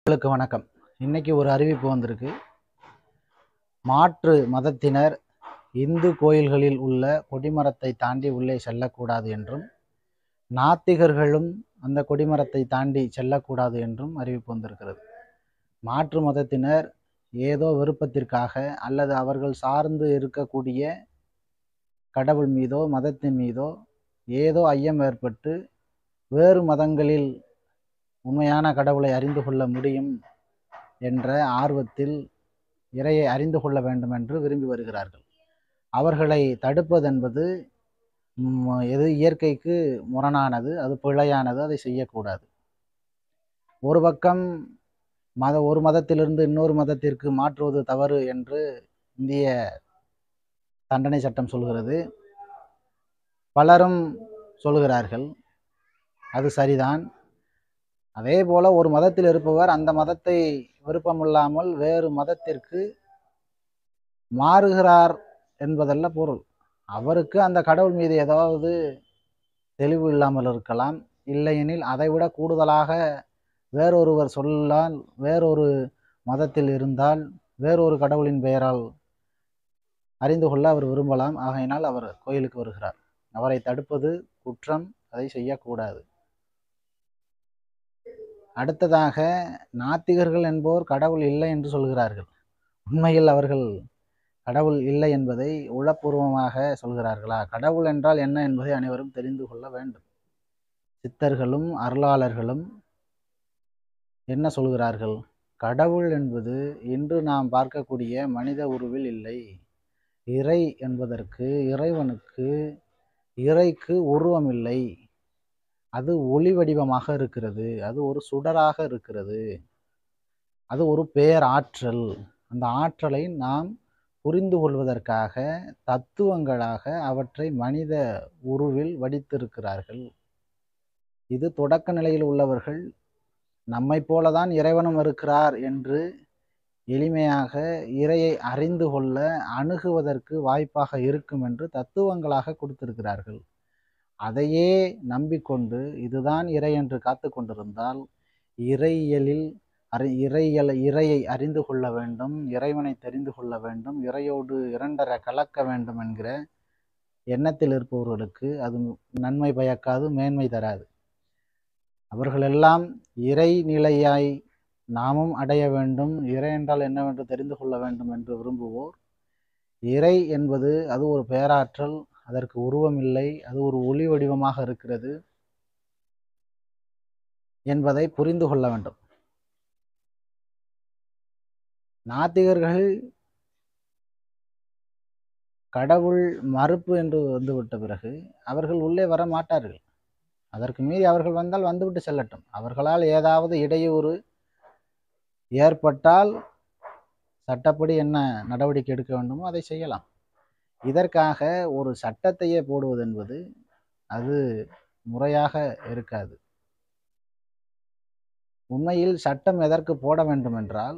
உங்களுக்கு வணக்கம். இன்னைக்கு ஒரு அறிவிப்பு வந்திருக்கு. மாற்று மதத்தினர் இந்து கோயில்களில் உள்ள கொடிமரத்தை தாண்டி உள்ளே செல்லக்கூடாது என்றும், நாத்திகர்களும் அந்த கொடிமரத்தை தாண்டி செல்லக்கூடாது என்றும் அறிவிப்பு வந்திருக்கிறது. மாற்று மதத்தினர் ஏதோ விருப்பத்திற்காக அல்லது அவர்கள் சார்ந்து இருக்கக்கூடிய கடவுள் மீதோ மதத்தின் மீதோ ஏதோ ஐயம் ஏற்பட்டு வேறு மதங்களில் உண்மையான கடவுளை அறிந்து கொள்ள முடியும் என்ற ஆர்வத்தில் இறையை அறிந்து கொள்ள வேண்டும் என்று விரும்பி வருகிறார்கள். அவர்களை தடுப்பதென்பது எது இயற்கைக்கு முரணானது, அது பிழையானது, அதை செய்யக்கூடாது. ஒரு பக்கம் ஒரு மதத்திலிருந்து இன்னொரு மதத்திற்கு மாற்றுவது தவறு என்று இந்திய தண்டனை சட்டம் சொல்கிறது. பலரும் சொல்கிறார்கள், அது சரிதான். அதே போல ஒரு மதத்தில் இருப்பவர் அந்த மதத்தை விருப்பமில்லாமல் வேறு மதத்திற்கு மாறுகிறார் என்பதல்ல பொருள். அவருக்கு அந்த கடவுள் மீது ஏதாவது தெளிவு இல்லாமல் இருக்கலாம். இல்லையெனில் அதைவிட கூடுதலாக வேறொருவர் சொல்லால், வேறொரு மதத்தில் இருந்தால், வேறொரு கடவுளின் பெயரால் அறிந்து கொள்ள அவர் விரும்பலாம். ஆகையினால் அவர் கோயிலுக்கு வருகிறார். அவரை தடுப்பது குற்றம், அதை செய்யக்கூடாது. அடுத்ததாக, நாத்திகர்கள் என்போர் கடவுள் இல்லை என்று சொல்கிறார்கள். உண்மையில் அவர்கள் கடவுள் இல்லை என்பதை உளப்பூர்வமாக சொல்கிறார்களா? கடவுள் என்றால் என்ன என்பதை அனைவரும் தெரிந்து கொள்ள வேண்டும். சித்தர்களும் அருளாளர்களும் என்ன சொல்கிறார்கள்? கடவுள் என்பது இன்று நாம் பார்க்கக்கூடிய மனித உருவில் இல்லை. இறை என்பதற்கு, இறைக்கு உருவம் இல்லை. அது ஒளி வடிவமாக இருக்கிறது. அது ஒரு சுடராக இருக்கிறது. அது ஒரு பேராற்றல். அந்த ஆற்றலை நாம் புரிந்து கொள்வதற்காக தத்துவங்களாக அவற்றை மனித உருவில் வடித்திருக்கிறார்கள். இது தொடக்க நிலையில் உள்ளவர்கள் நம்மை போலதான் இறைவனும் இருக்கிறார் என்று எளிமையாக இறையை அறிந்து கொள்ள அணுகுவதற்கு வாய்ப்பாக இருக்கும் என்று தத்துவங்களாக கொடுத்திருக்கிறார்கள். அதையே நம்பிக்கொண்டு இதுதான் இறை என்று காத்து கொண்டிருந்தால் இறையியலில் இறையை அறிந்து கொள்ள வேண்டும், இறைவனை தெரிந்து கொள்ள வேண்டும், இறையோடு இரண்டர கலக்க வேண்டும் என்கிற எண்ணத்தில் இருப்பவர்களுக்கு அது நன்மை பயக்காது, மேன்மை தராது. அவர்களெல்லாம் இறை நிலையாய் நாமும் அடைய வேண்டும், இறை என்றால் என்னவென்று தெரிந்து கொள்ள வேண்டும் என்று விரும்புவோர், இறை என்பது அது ஒரு பேராற்றல், அதற்கு உருவம் இல்லை, அது ஒரு ஒளி வடிவமாக இருக்கிறது என்பதை புரிந்து கொள்ள வேண்டும். நாத்திகர்கள் கடவுள் மறுப்பு என்று வந்துவிட்ட பிறகு அவர்கள் உள்ளே வர மாட்டார்கள். அதற்கு மீறி அவர்கள் வந்தால் வந்துவிட்டு செல்லட்டும். அவர்களால் ஏதாவது இடையூறு ஏற்பட்டால் சட்டப்படி என்ன நடவடிக்கை எடுக்க வேண்டுமோ அதை செய்யலாம். இதற்காக ஒரு சட்டத்தையே போடுவது என்பது அது முறையாக இருக்காது. உண்மையில் சட்டம் எதற்கு போட வேண்டும் என்றால்,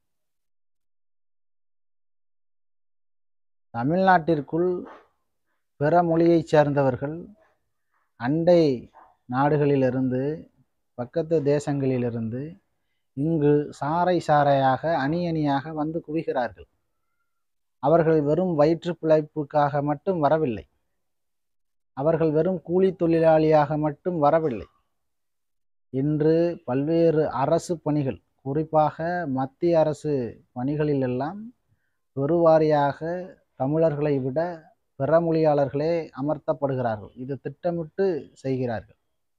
தமிழ்நாட்டிற்குள் பிற மொழியைச் சேர்ந்தவர்கள் அண்டை நாடுகளிலிருந்து, பக்கத்து தேசங்களிலிருந்து இங்கு சாறை சாறையாக அணி அணியாக வந்து குவிகிறார்கள். அவர்கள் வெறும் வயிற்று பிழைப்புக்காக மட்டும் வரவில்லை. அவர்கள் வெறும் கூலி தொழிலாளியாக மட்டும் வரவில்லை. இன்று பல்வேறு அரசு பணிகள், குறிப்பாக மத்திய அரசு பணிகளில் எல்லாம் பெருவாரியாக தமிழர்களை விட பிற மொழியாளர்களே அமர்த்தப்படுகிறார்கள். இது திட்டமிட்டு செய்கிறார்கள்.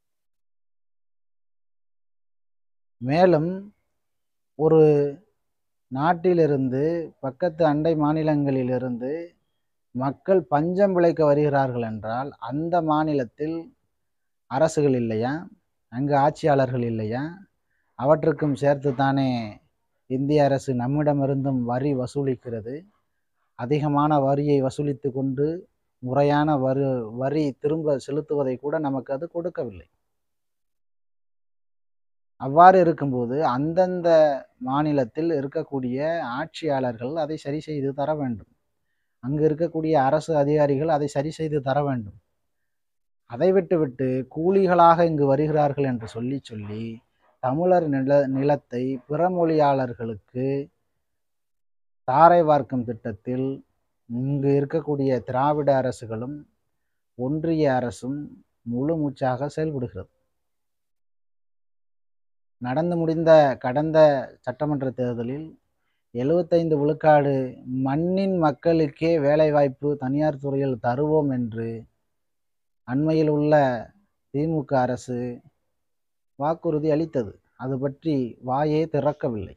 மேலும் ஒரு நாட்டிலிருந்து, பக்கத்து அண்டை மாநிலங்களிலிருந்து மக்கள் பஞ்சம் பிழைக்க வருகிறார்கள் என்றால் அந்த மாநிலத்தில் அரசுகள் இல்லையா? அங்கு ஆட்சியாளர்கள் இல்லையா? அவற்றுக்கும் சேர்த்து தானே இந்திய அரசு நம்மிடமிருந்தும் வரி வசூலிக்கிறது. அதிகமான வரியை வசூலித்து கொண்டு முறையான வரி திரும்ப செலுத்துவதை கூட நமக்கு அது கொடுக்கவில்லை. அவ்வாறு இருக்கும்போது அந்தந்த மாநிலத்தில் இருக்கக்கூடிய ஆட்சியாளர்கள் அதை சரி செய்து தர வேண்டும். அங்கு இருக்கக்கூடிய அரசு அதிகாரிகள் அதை சரி செய்து தர வேண்டும். அதை விட்டுவிட்டு கூலிகளாக இங்கு வருகிறார்கள் என்று சொல்லி தமிழர் நிலத்தை பிற மொழியாளர்களுக்கு தாரை வார்க்கும் திட்டத்தில் இங்கு இருக்கக்கூடிய திராவிட அரசுகளும் ஒன்றிய அரசும் முழு மூச்சாக செயல்படுகிறது. நடந்து முடிந்த கடந்த சட்டமன்ற தேர்தலில் 75 விழுக்காடு மண்ணின் மக்களுக்கே வேலைவாய்ப்பு தனியார் துறையில் தருவோம் என்று அண்மையில் உள்ள திமுக அரசு வாக்குறுதி அளித்தது. அது பற்றி வாயே திறக்கவில்லை.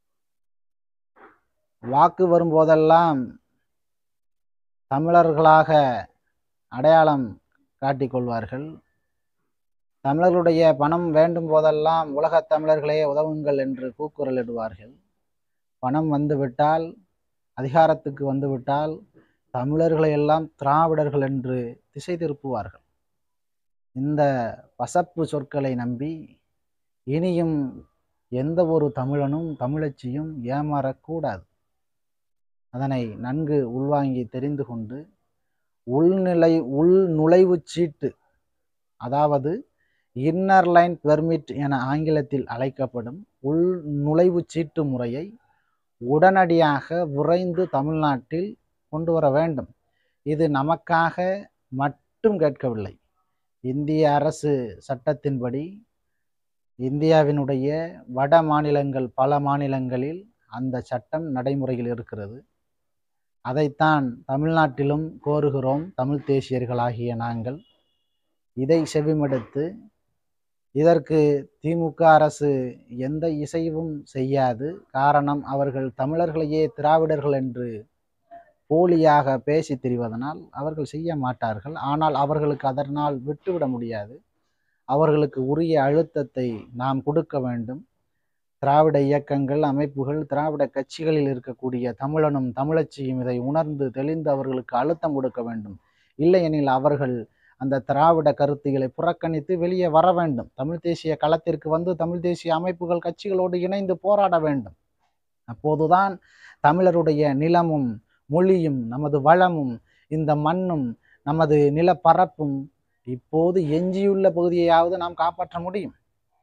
வாக்கு வரும்போதெல்லாம் தமிழர்களாக அடையாளம் காட்டிக்கொள்வார்கள். தமிழர்களுடைய பணம் வேண்டும் போதெல்லாம் உலகத் தமிழர்களே உதவுங்கள் என்று கூக்குரலிடுவார்கள். பணம் வந்துவிட்டால், அதிகாரத்துக்கு வந்துவிட்டால் தமிழர்களை எல்லாம் திராவிடர்கள் என்று திசை திருப்புவார்கள். இந்த பசப்பு சொற்களை நம்பி இனியும் எந்த ஒரு தமிழனும் தமிழச்சியும் ஏமாறக்கூடாது. அதனை நன்கு உள்வாங்கி தெரிந்து கொண்டு உள் நுழைவு சீட்டு, அதாவது இன்னர் லைன் பெர்மிட் என ஆங்கிலத்தில் அழைக்கப்படும் உள் நுழைவு சீட்டு முறையை உடனடியாக விரைந்து தமிழ்நாட்டில் கொண்டு வர வேண்டும். இது நமக்காக மட்டும் கேட்கவில்லை. இந்திய அரசு சட்டத்தின்படி இந்தியாவினுடைய வட மாநிலங்கள் பல மாநிலங்களில் அந்த சட்டம் நடைமுறையில் இருக்கிறது. அதைத்தான் தமிழ்நாட்டிலும் கோருகிறோம் தமிழ் தேசியர்களாகிய நாங்கள். இதை செவிமடுத்து இதற்கு திமுக அரசு எந்த இசைவும் செய்யாது. காரணம், அவர்கள் தமிழர்களையே திராவிடர்கள் என்று போலியாக பேசி திரிவதனால் அவர்கள் செய்ய மாட்டார்கள். ஆனால் அவர்களுக்கு அதனால் விட்டுவிட முடியாது. அவர்களுக்கு உரிய அழுத்தத்தை நாம் கொடுக்க வேண்டும். திராவிட இயக்கங்கள், அமைப்புகள், திராவிட கட்சிகளில் இருக்கக்கூடிய தமிழனும் தமிழச்சியும் இதை உணர்ந்து தெளிந்து அவர்களுக்கு அழுத்தம் கொடுக்க வேண்டும். இல்லையெனில் அவர்கள் அந்த திராவிட கருத்துக்களை புறக்கணித்து வெளியே வர வேண்டும். தமிழ் தேசிய களத்திற்கு வந்து தமிழ் தேசிய அமைப்புகள், கட்சிகளோடு இணைந்து போராட வேண்டும். அப்போதுதான் தமிழருடைய நிலமும் மொழியும் நமது வளமும் இந்த மண்ணும் நமது நிலப்பரப்பும் இப்போது எஞ்சியுள்ள பகுதியையாவது நாம் காப்பாற்ற முடியும்.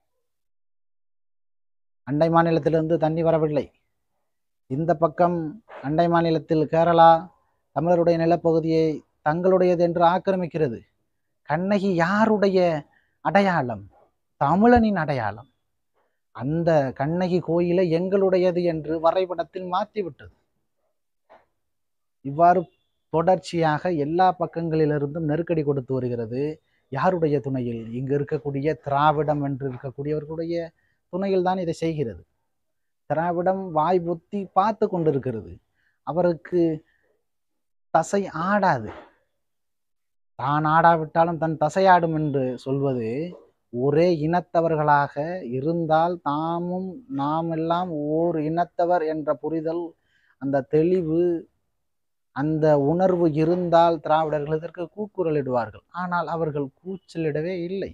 அண்டை மாநிலத்திலிருந்து தண்ணி வரவில்லை. இந்த பக்கம் அண்டை மாநிலத்தில் கேரளா தமிழருடைய நிலப்பகுதியை தங்களுடையது என்று ஆக்கிரமிக்கிறது. கண்ணகி யாருடைய அடையாளம்? தமிழனின் அடையாளம். அந்த கண்ணகி கோயிலை எங்களுடையது என்று வரைபடத்தில் மாற்றிவிட்டது. இவ்வாறு தொடர்ச்சியாக எல்லா பக்கங்களிலிருந்தும் நெருக்கடி கொடுத்து வருகிறது. யாருடைய துணையில்? இங்கு இருக்கக்கூடிய திராவிடம் என்று இருக்கக்கூடியவர்களுடைய துணையில் தான் இதை செய்கிறது. திராவிடம் வாய் பொத்தி பார்த்து கொண்டிருக்கிறது. அவருக்கு தசை ஆடாது. தான் ஆடாவிட்டாலும் தன் தசையாடும் என்று சொல்வது ஒரே இனத்தவர்களாக இருந்தால் தாமும் நாம் எல்லாம் ஓர் இனத்தவர் என்ற புரிதல், அந்த தெளிவு, அந்த உணர்வு இருந்தால் திராவிடர்கள் இதற்கு கூக்குரலிடுவார்கள். ஆனால் அவர்கள் கூச்சலிடவே இல்லை.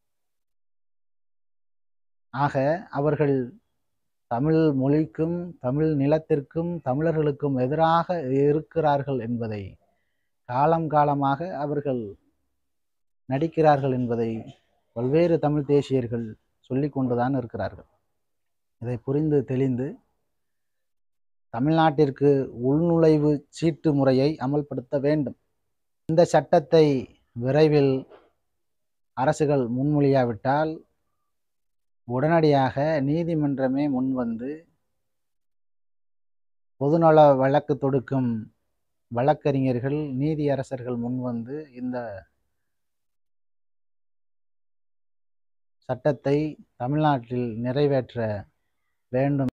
ஆக அவர்கள் தமிழ் மொழிக்கும் தமிழ் நிலத்திற்கும் தமிழர்களுக்கும் எதிராக இருக்கிறார்கள் என்பதை காலம் காலமாக அவர்கள் நடிக்கிறார்கள் என்பதை பல்வேறு தமிழ் தேசியர்கள் சொல்லி கொண்டுதான் இருக்கிறார்கள். இதை புரிந்து தெளிந்து தமிழ்நாட்டிற்கு உள்நுழைவு சீட்டு முறையை அமல்படுத்த வேண்டும். இந்த சட்டத்தை விரைவில் அரசுகள் முன்மொழியாவிட்டால் உடனடியாக நீதிமன்றமே முன்வந்து பொதுநல வழக்கு தொடுக்கும் வழக்கறிஞர்கள், நீதியரசர்கள் முன்வந்து இந்த சட்டத்தை தமிழ்நாட்டில் நிறைவேற்ற வேண்டும்